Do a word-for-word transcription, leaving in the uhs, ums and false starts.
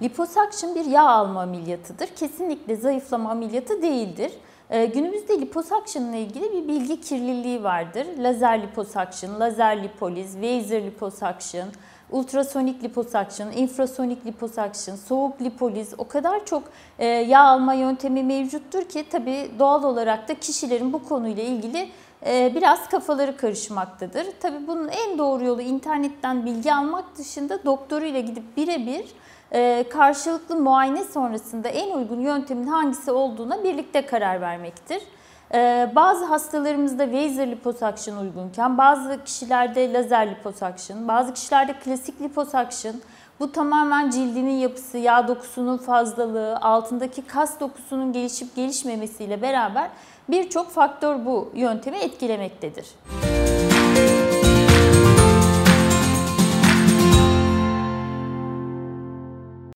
Liposuction bir yağ alma ameliyatıdır. Kesinlikle zayıflama ameliyatı değildir. Ee, günümüzde liposuction ile ilgili bir bilgi kirliliği vardır. Lazer liposuction, lazer lipoliz, laser liposuction, ultrasonik liposuction, infrasonik liposuction, soğuk lipoliz, o kadar çok e, yağ alma yöntemi mevcuttur ki tabii doğal olarak da kişilerin bu konuyla ilgili e, biraz kafaları karışmaktadır. Tabii bunun en doğru yolu internetten bilgi almak dışında doktoruyla gidip birebir e, karşılıklı muayene sonrasında en uygun yöntemin hangisi olduğuna birlikte karar vermektir. Bazı hastalarımızda laser liposuction uygunken, bazı kişilerde lazer liposuction, bazı kişilerde klasik liposuction. Bu tamamen cildinin yapısı, yağ dokusunun fazlalığı, altındaki kas dokusunun gelişip gelişmemesiyle beraber birçok faktör bu yöntemi etkilemektedir.